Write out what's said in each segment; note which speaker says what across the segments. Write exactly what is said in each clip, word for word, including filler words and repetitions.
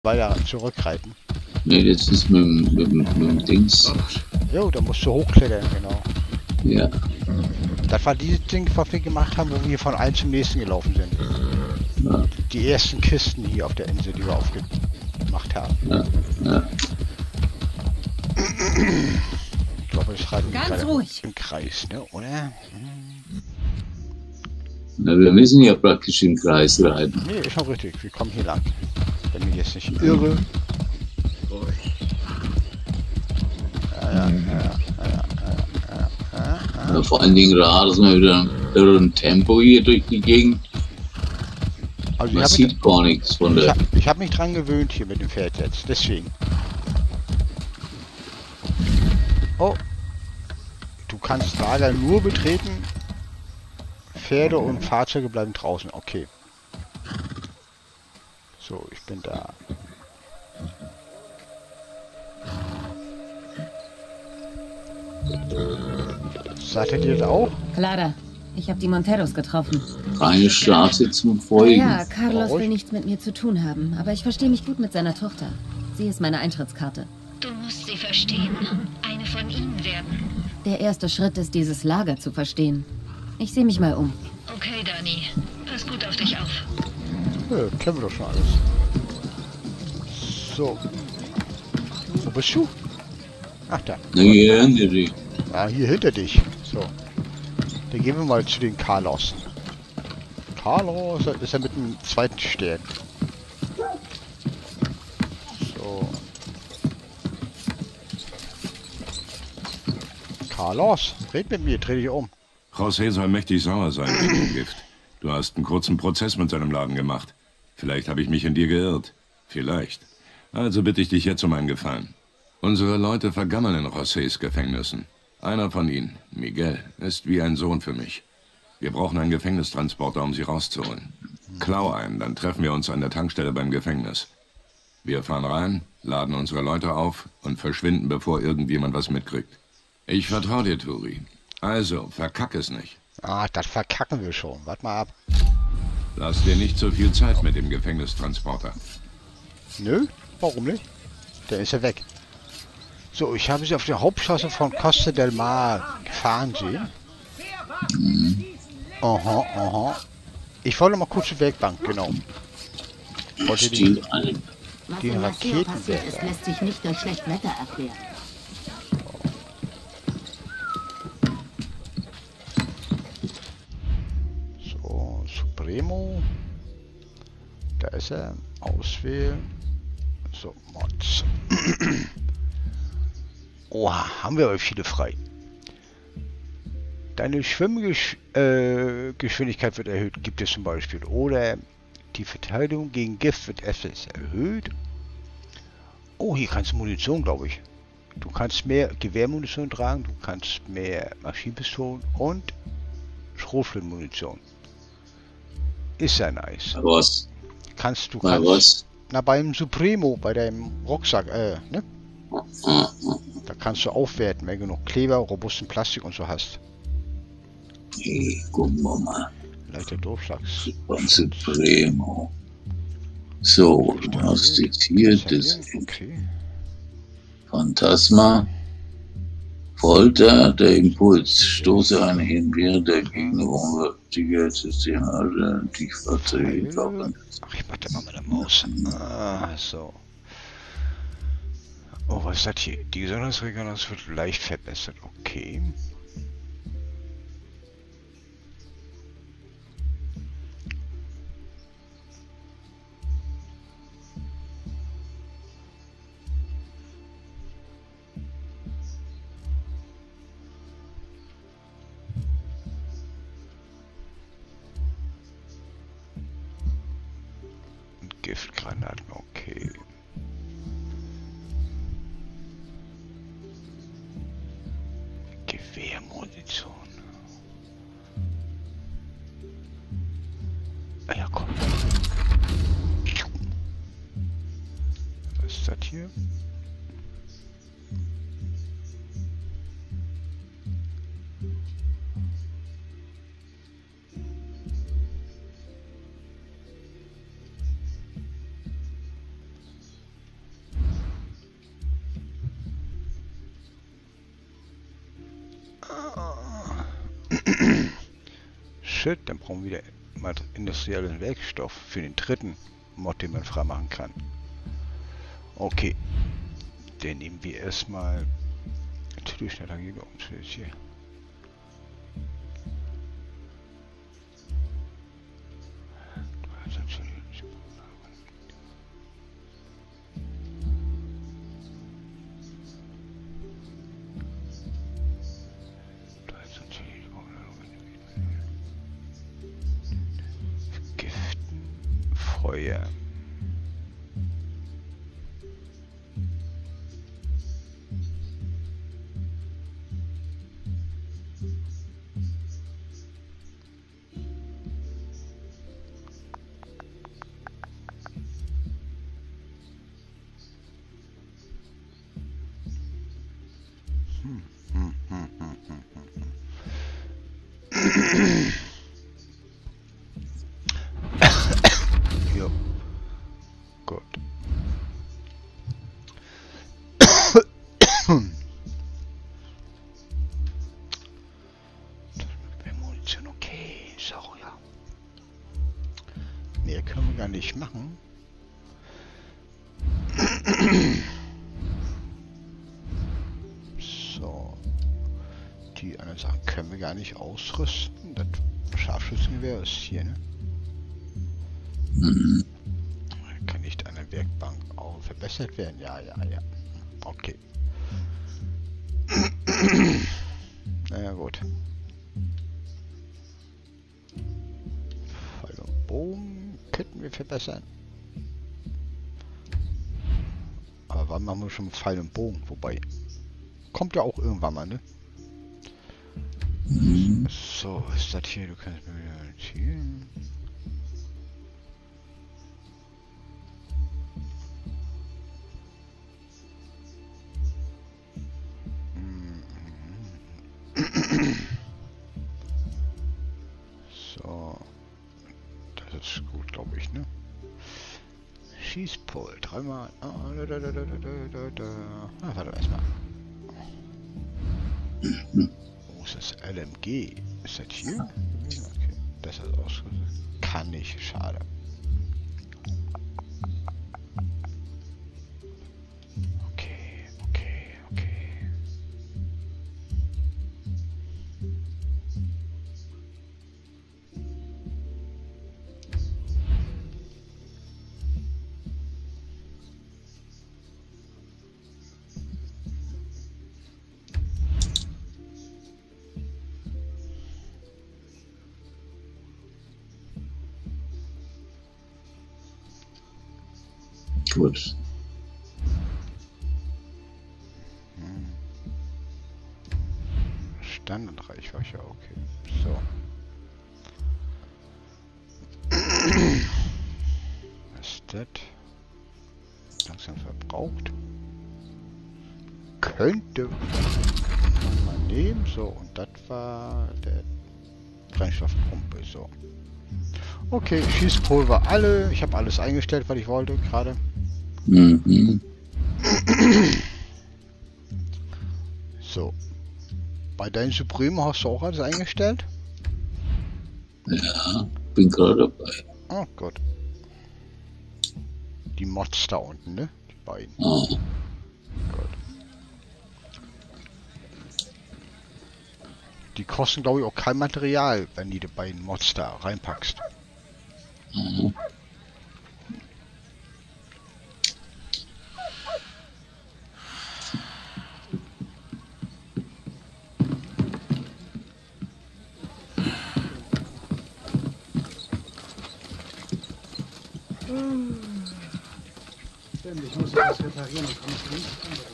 Speaker 1: weiter zurückreiten.
Speaker 2: Nee, das ist mit, mit, mit, mit dem Dings.
Speaker 1: Jo, da musst du hochklettern, genau.
Speaker 2: Ja.
Speaker 1: Das war dieses Ding, was wir gemacht haben, wo wir von einem zum nächsten gelaufen sind.
Speaker 2: Ja.
Speaker 1: Die ersten Kisten hier auf der Insel, die wir aufgemacht haben.
Speaker 2: Ja. Ja.
Speaker 1: Ich glaube, ich schreibe
Speaker 3: Ganz ruhig
Speaker 1: im Kreis, ne? Oder?
Speaker 2: Na, wir müssen ja praktisch im Kreis reiten.
Speaker 1: Nee, ist schon richtig. Wir kommen hier lang. Wenn ich jetzt nicht irre. Ja, ja, ja, ja, ja, ja, ja.
Speaker 2: Ja, vor allen Dingen rasen wir wieder irren Tempo hier durch die Gegend.
Speaker 1: Also
Speaker 2: Man
Speaker 1: ich
Speaker 2: sieht
Speaker 1: mich,
Speaker 2: gar nichts von
Speaker 1: ich
Speaker 2: der.
Speaker 1: habe hab mich dran gewöhnt hier mit dem Pferd jetzt. Deswegen. Oh. Du kannst Lager nur betreten. Pferde und Fahrzeuge bleiben draußen. Okay. So, ich bin da. Sagt er dir das auch?
Speaker 3: Clara, ich habe die Monteros getroffen.
Speaker 2: Keine Straße zum Folgen.
Speaker 3: Ja, Carlos
Speaker 1: Warum?
Speaker 3: will nichts mit mir zu tun haben, aber ich verstehe mich gut mit seiner Tochter. Sie ist meine Eintrittskarte.
Speaker 4: Du musst sie verstehen. Eine von ihnen werden.
Speaker 3: Der erste Schritt ist, dieses Lager zu verstehen. Ich sehe mich mal um.
Speaker 4: Okay, Dani. Pass gut auf dich auf.
Speaker 1: Ja, kennen wir doch schon alles. So. Wo bist du? Ach da.
Speaker 2: Na, hier hinter dich.
Speaker 1: Ja, hier hinter dich. So. Dann gehen wir mal zu den Carlos. Carlos ist ja mit dem zweiten Stern. So. Carlos, red mit mir, dreh dich um.
Speaker 5: José soll mächtig sauer sein wegen dem Gift. Du hast einen kurzen Prozess mit seinem Laden gemacht. Vielleicht habe ich mich in dir geirrt. Vielleicht. Also bitte ich dich jetzt um einen Gefallen. Unsere Leute vergammeln in Josés Gefängnissen. Einer von ihnen, Miguel, ist wie ein Sohn für mich. Wir brauchen einen Gefängnistransporter, um sie rauszuholen. Klau einen, dann treffen wir uns an der Tankstelle beim Gefängnis. Wir fahren rein, laden unsere Leute auf und verschwinden, bevor irgendjemand was mitkriegt. Ich vertraue dir, Turi. Also, verkack es nicht.
Speaker 1: Ah, das verkacken wir schon. Warte mal ab.
Speaker 5: Lass dir nicht so viel Zeit mit dem Gefängnistransporter.
Speaker 1: Nö, warum nicht? Der ist ja weg. So, ich habe sie auf der Hauptstraße von Costa del Mar gefahren sehen. Aha, aha. Ich wollte mal kurz zur Werkbank, genau. Wollte die,
Speaker 2: Stil ein.
Speaker 6: Was
Speaker 1: Die
Speaker 6: in Maceo passiert
Speaker 1: Raketenwerfer.
Speaker 6: ist, lässt sich nicht durch schlecht Wetter erklären.
Speaker 1: so, Supremo. Da ist er. Auswählen. So, Mods. Oha, haben wir aber viele frei. Deine Schwimmgeschwindigkeit äh, wird erhöht, gibt es zum Beispiel. Oder die Verteidigung gegen Gift wird etwas erhöht. Oh, hier kannst du Munition, glaube ich. Du kannst mehr Gewehrmunition tragen, du kannst mehr Maschinenpistolen und Schrotflintenmunition. Ist ja nice.
Speaker 2: Was?
Speaker 1: Kannst du
Speaker 2: Bei
Speaker 1: kannst,
Speaker 2: was?
Speaker 1: Na, beim Supremo, bei deinem Rucksack, äh, ne? Da kannst du aufwerten, wenn du genug Kleber, robusten Plastik und so hast.
Speaker 2: Hey, gucken wir mal.
Speaker 1: Leichter Durchschlags.
Speaker 2: Von Supremo. So, du hast jetzt hier das
Speaker 1: Okay.
Speaker 2: Phantasma. Folter, der Impuls. Stoße eine hin, während der Gegner Sicherheitssystem, also die Fahrzeuge.
Speaker 1: Ach, ich mach da mal mit der Maus. Ah, so. Oh, was ist das hier? Die Gesundheitsregelung, das wird leicht verbessert. Okay. Giftgranaten, okay. Gewehrmunition. Ah ja, komm. Was ist das hier? Shit, dann brauchen wir wieder mal industriellen Werkstoff für den dritten Mod, den man freimachen kann. Okay. Den nehmen wir erstmal. Natürlich schneller gehen wir uns jetzt hier. Feuer. Hm, hm, hm, hm, hm, hm. Jo. Gut. Munition, okay. So, ja. Mehr können wir gar nicht machen. So. Die anderen Sachen können wir gar nicht ausrüsten. Das Scharfschützengewehr ist hier, ne?
Speaker 2: Mhm.
Speaker 1: Kann nicht an der Werkbank auch verbessert werden? Ja, ja, ja. Okay. Naja, gut. Pfeil und Bogen könnten wir verbessern. Aber wann machen wir schon Pfeil und Bogen? Wobei, kommt ja auch irgendwann mal, ne?
Speaker 2: Mhm.
Speaker 1: So, was ist das hier? Du kannst mir wieder notieren. So, das ist gut, glaube ich, ne? Schießpult, dreimal. Ah, da, da, da, da, da, da, da. Ah, warte erstmal. Wo ist das L M G? Ist das hier? Okay, das ist ausgerüstet. Kann nicht, schade. Okay, okay, okay.
Speaker 2: Gut.
Speaker 1: Standardreichweite, okay. So. Was ist das? Langsam verbraucht. Könnte man mal nehmen. So, und das war der Brennstoffpumpe. So. Okay, Schießpulver alle. Ich habe alles eingestellt, was ich wollte gerade.
Speaker 2: Mhm.
Speaker 1: So. Bei deinen Supreme hast du auch alles eingestellt?
Speaker 2: Ja, bin gerade dabei.
Speaker 1: Oh Gott. Die Mods da unten, ne? Die beiden.
Speaker 2: Ah,
Speaker 1: Gut. Die kosten, glaube ich, auch kein Material, wenn die die beiden Mods da reinpackst.
Speaker 2: mhm.
Speaker 7: Ich muss das reparieren, dann kann ich nicht ändern.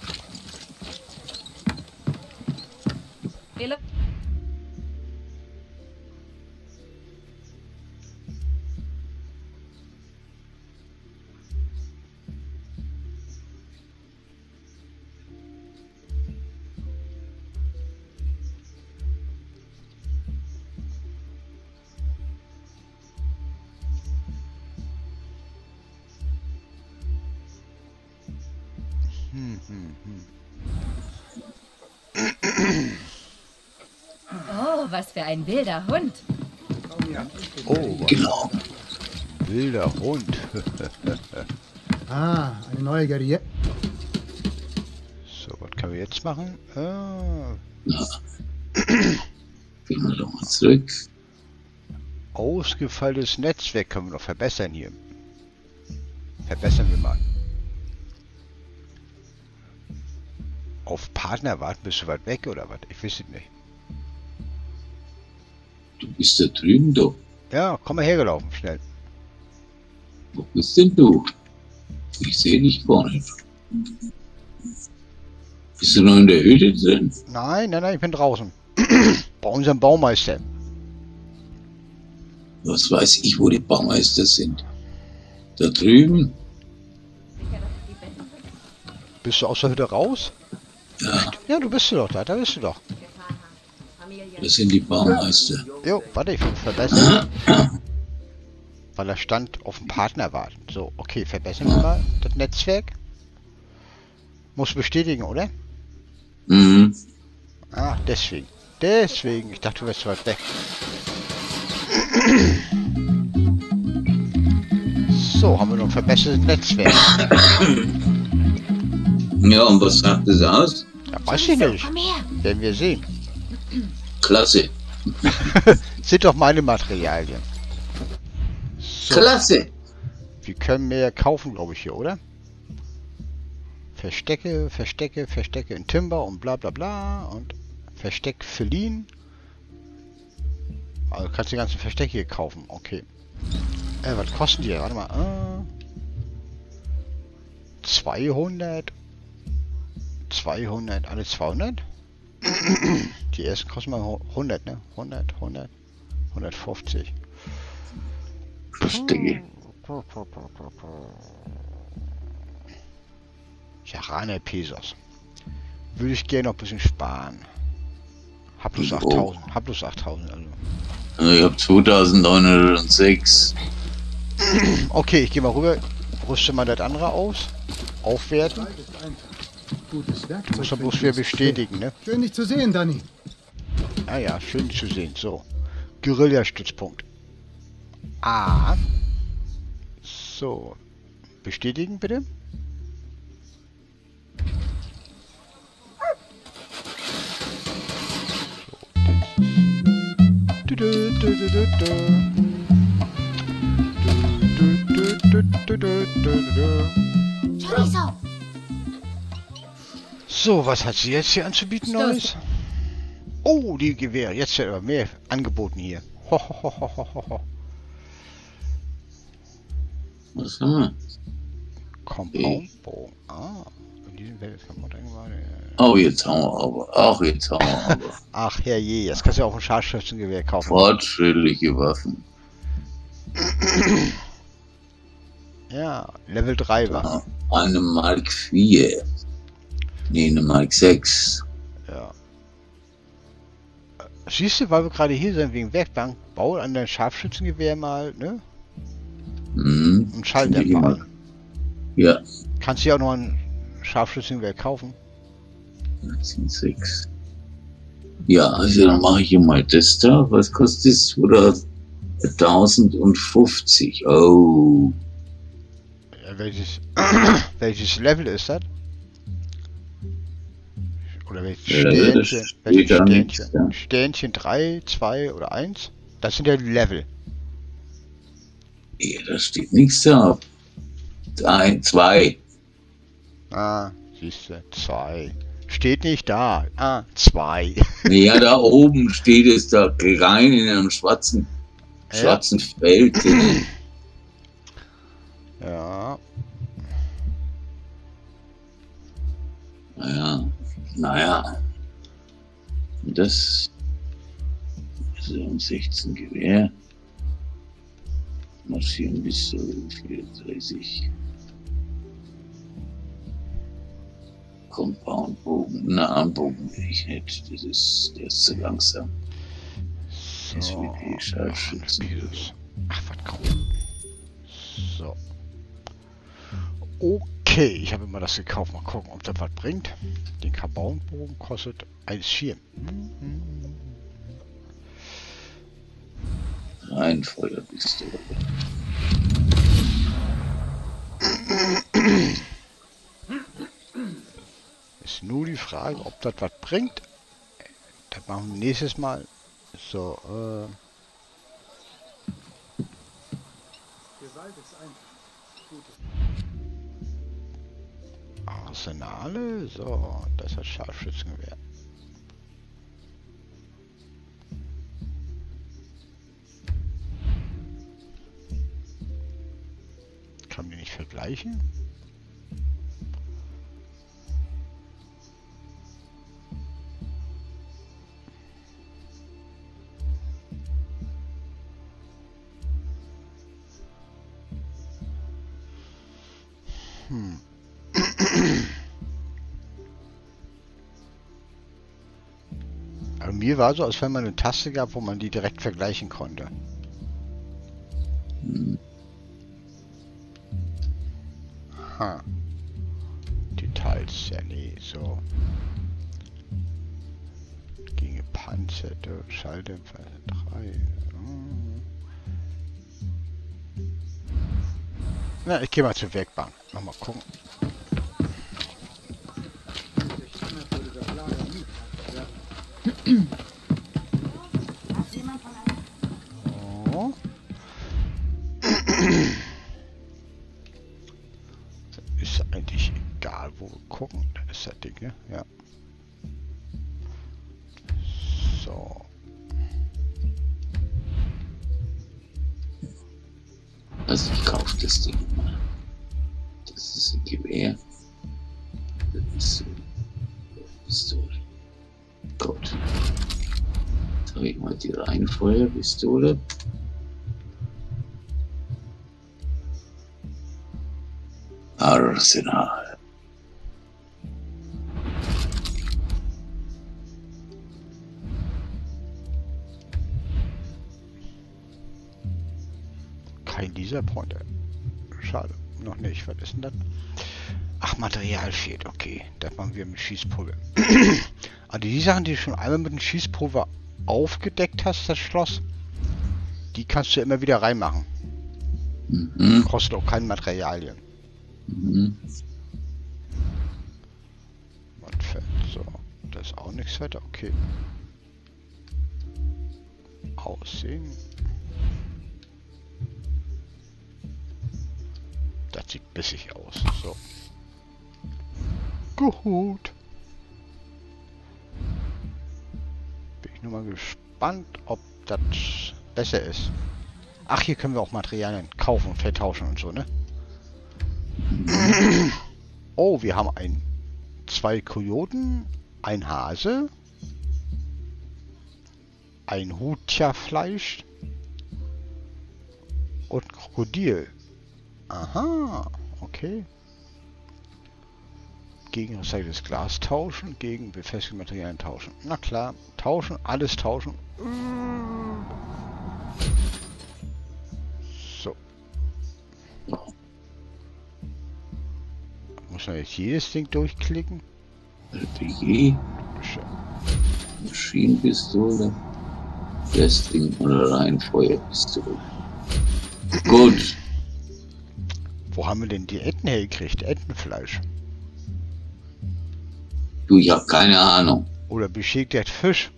Speaker 1: Hm, hm, hm.
Speaker 3: Oh, was für ein wilder Hund.
Speaker 1: Oh, was
Speaker 2: Genau.
Speaker 1: wilder Hund.
Speaker 7: Ah, eine neue Guerrier.
Speaker 1: So, was können wir jetzt machen? Ah,
Speaker 2: Na. Gehen wir doch mal zurück.
Speaker 1: ausgefallenes Netzwerk können wir noch verbessern hier. Verbessern wir mal. Auf Partner warten, bist du weit weg oder was? Ich weiß es nicht.
Speaker 2: Du bist da drüben, doch.
Speaker 1: Ja, komm mal hergelaufen, schnell.
Speaker 2: Wo bist denn du? Ich sehe dich gar nicht. Bist du noch in der Hütte drin?
Speaker 1: Nein, nein, nein, ich bin draußen. Bei unserem Baumeister.
Speaker 2: Was weiß ich, wo die Baumeister sind? Da drüben?
Speaker 1: Bist du aus der Hütte raus?
Speaker 2: Ja,
Speaker 1: Ja, du bist du doch da, da bist du doch.
Speaker 2: das sind die Baumeister.
Speaker 1: Jo, warte, ich will verbessern. Weil er stand auf den Partner warten. So, okay, verbessern wir mal das Netzwerk. Muss bestätigen, oder?
Speaker 2: Mhm.
Speaker 1: Ah, deswegen. Deswegen. Ich dachte, du wärst so weit weg. So, haben wir noch ein verbessertes Netzwerk.
Speaker 2: Ja, und was sagt es aus?
Speaker 1: Ja, weiß ich nicht.
Speaker 4: Komm her.
Speaker 1: Werden wir sehen.
Speaker 2: Klasse.
Speaker 1: Sind doch meine Materialien. So,
Speaker 2: Klasse.
Speaker 1: wir können mehr kaufen, glaube ich, hier, oder? Verstecke, Verstecke, Verstecke in Timber und bla bla bla. Und Versteck Felin. Also du kannst die ganzen Verstecke hier kaufen. Okay. Äh, was kosten die? Warte mal. Äh, zweihundert. zweihundert. Alle zweihundert? Die ersten kosten mal hundert, ne? hundert, hundert, hundertfünfzig.
Speaker 2: Verstehe.
Speaker 1: Jarane Pesos. Würde ich gerne noch ein bisschen sparen. Hab bloß
Speaker 2: Oh.
Speaker 1: achttausend. Hab bloß achttausend. Also.
Speaker 2: Ich habe zweitausendneunhundertsechs.
Speaker 1: Okay, ich gehe mal rüber. Rüste mal das andere aus. Aufwerten.
Speaker 7: Zeit ist einfach. Gutes Werkzeug.
Speaker 1: Muss man
Speaker 7: für
Speaker 1: bloß
Speaker 7: dieses
Speaker 1: wieder bestätigen, ne?
Speaker 7: Schön, dich zu sehen, Danny.
Speaker 1: Ah ja, schön zu sehen. So. Guerilla-Stützpunkt. A. So. Bestätigen bitte. So. Du, du, du, du, du, du. Du, du, du, du, du, du, du, du.
Speaker 4: Chorizo.
Speaker 1: So, was hat sie jetzt hier anzubieten Neues? Oh, die Gewehre. Jetzt wird aber mehr angeboten hier. Ho, ho, ho, ho, ho, ho.
Speaker 2: Was haben wir?
Speaker 1: Compoundbogen. Ah, in diesem Welt kann man denken,
Speaker 2: Oh, jetzt haben wir aber. Ach, jetzt haben wir aber.
Speaker 1: ach herrje, jetzt kannst du auch ein Scharfschützengewehr kaufen.
Speaker 2: Fortschrittliche Waffen.
Speaker 1: Ja, Level drei war.
Speaker 2: Ja, eine Mark vier. Nee, eine Mark sechs.
Speaker 1: Ja. Siehst du, weil wir gerade hier sind wegen Werkbank, baue an dein Scharfschützengewehr mal, ne?
Speaker 2: Mhm.
Speaker 1: Ein Schalldämpfer an.
Speaker 2: Ja,
Speaker 1: Kannst du ja auch noch ein Scharfschützengewehr kaufen.
Speaker 2: sechs. Ja, also dann mache ich hier mal das da. Was kostet das? Oder tausendfünfzig. Oh.
Speaker 1: Ja, welches, welches Level ist das? Oder welches
Speaker 2: Ja, das
Speaker 1: Sternchen?
Speaker 2: steht
Speaker 1: Welches
Speaker 2: da nichts,
Speaker 1: Sternchen?
Speaker 2: ja.
Speaker 1: Sternchen drei, zwei oder eins? Das sind ja die Level.
Speaker 2: Ja, da steht nichts da. Ein, zwei.
Speaker 1: Ah, siehst du, zwei. Steht nicht da. Ah, zwei.
Speaker 2: Ja, da oben steht es da rein in einem schwarzen,
Speaker 1: Ja.
Speaker 2: schwarzen Feld.
Speaker 1: Ja.
Speaker 2: Naja, naja. Und das ist um sechzehn Gewehr. Marschieren bis zu vierunddreißig. Compoundbogen, na, Armbogen will ich nicht. Das ist, der ist zu langsam. Das wird eh Scharfschützen.
Speaker 1: Ach, was cool. So. Okay, ich habe immer das gekauft. Mal gucken, ob das was bringt. Den Kabauenbogen kostet eins Komma vier.
Speaker 2: Reihenfeuerpistole.
Speaker 1: Ist nur die Frage, ob das was bringt. Das machen wir nächstes Mal. So, äh. Arsenale, so, das hat Scharfschützengewehr. Kann man die nicht vergleichen? Hm. Aber mir war so, als wenn man eine Taste gab, wo man die direkt vergleichen konnte. Ha. Details, ja nee, so. Gegen gepanzerte Schalldämpfer drei. Na, ich gehe mal zur Werkbank. Nochmal gucken. Oh. Ist eigentlich egal, wo wir gucken. Da ist das Ding, ne? Ja. So.
Speaker 2: Also ich kaufe das Ding mal. Das ist ein Gewehr. Das ist so. Pistole. Gut. Jetzt habe ich mal die Reihenfeuerpistole. Arsenal.
Speaker 1: Kein Laserpointer. Schade. Noch nicht. Was ist denn das? Ach, Material fehlt. Okay. Das machen wir mit Schießpulver. Also die Sachen, die du schon einmal mit dem Schießpulver aufgedeckt hast, das Schloss, die kannst du immer wieder reinmachen.
Speaker 2: Mhm.
Speaker 1: Kostet auch keine Materialien.
Speaker 2: Mhm.
Speaker 1: So, das ist auch nichts weiter. Okay. Aussehen. Das sieht bissig aus. So. Gut. Bin ich nur mal gespannt, ob das besser ist. Ach, hier können wir auch Materialien kaufen und vertauschen und so, ne? Oh, wir haben ein, zwei Kojoten, ein Hase, ein Hutja-Fleisch und Krokodil. Aha, okay. Gegen recyceltes Glas tauschen, gegen befestigte Materialien tauschen. Na klar, tauschen, alles tauschen. So. Muss man jetzt jedes Ding durchklicken?
Speaker 2: R P G, Maschinenpistole, Wrestling oder Reihenfeuerpistole. Gut.
Speaker 1: Wo haben wir denn die Enten hergekriegt? Entenfleisch.
Speaker 2: Du, ich habe keine Ahnung.
Speaker 1: Oder beschädigter Fisch.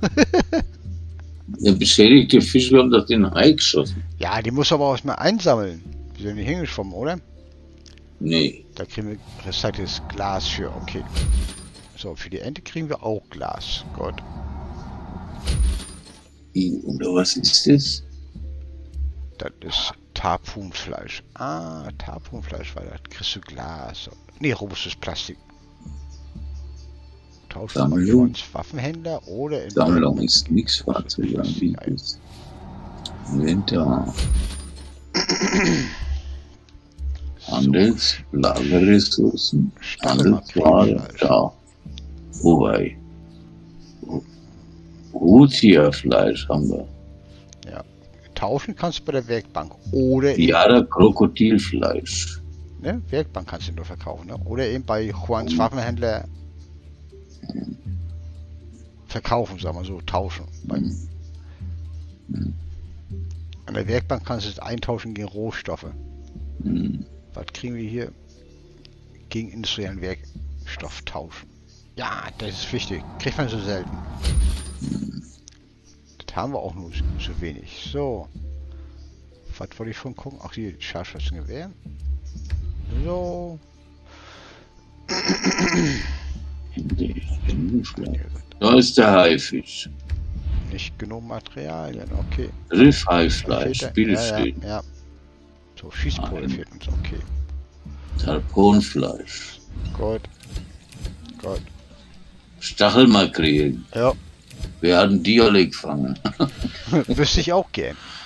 Speaker 2: Der beschädigte Fisch wird auf den Hai geschossen.
Speaker 1: Ja, die muss aber auch mal einsammeln. Wir sind nicht hingeschwommen, oder?
Speaker 2: Nee.
Speaker 1: Da kriegen wir recyceltes Glas für. Okay. So, für die Ente kriegen wir auch Glas. Gott.
Speaker 2: Oder was ist das?
Speaker 1: Das ist Tarpunfleisch. Ah, Tarpunfleisch war das. Kriegst du Glas. Nee, robustes Plastik.
Speaker 2: Sammlung.
Speaker 1: Waffenhändler oder in
Speaker 2: Sammlung ist nichts Fahrzeug anbietet. Inventar. Handels, Lagerressourcen, Handelsware, da. Wobei. Hutierfleisch haben wir.
Speaker 1: Ja. Tauschen kannst du bei der Werkbank. Oder
Speaker 2: ja, der Krokodilfleisch.
Speaker 1: Ne? Werkbank kannst du nur verkaufen. Ne? Oder eben bei Juans Waffenhändler verkaufen, sagen wir so, tauschen. Beim An der Werkbank kannst du es eintauschen gegen Rohstoffe.
Speaker 2: Hm.
Speaker 1: Was kriegen wir hier? Gegen industriellen Werkstoff tauschen. Ja, das ist wichtig. Kriegt man so selten. Das haben wir auch nur so wenig. So. Was wollte ich schon gucken? Ach, hier, Scharfschützengewehr. So.
Speaker 2: Da ist der Haifisch.
Speaker 1: Nicht genug Materialien, okay.
Speaker 2: Riffhaifleisch,
Speaker 1: Ja,
Speaker 2: Bitteschön.
Speaker 1: ja, ja. So, Schießpulver
Speaker 2: Nein.
Speaker 1: fehlt uns, okay.
Speaker 2: Tarponfleisch.
Speaker 1: Gut. Gut.
Speaker 2: Stachelmakrelen.
Speaker 1: Ja.
Speaker 2: Wir hatten die alle gefangen.
Speaker 1: Wüsste ich auch gern.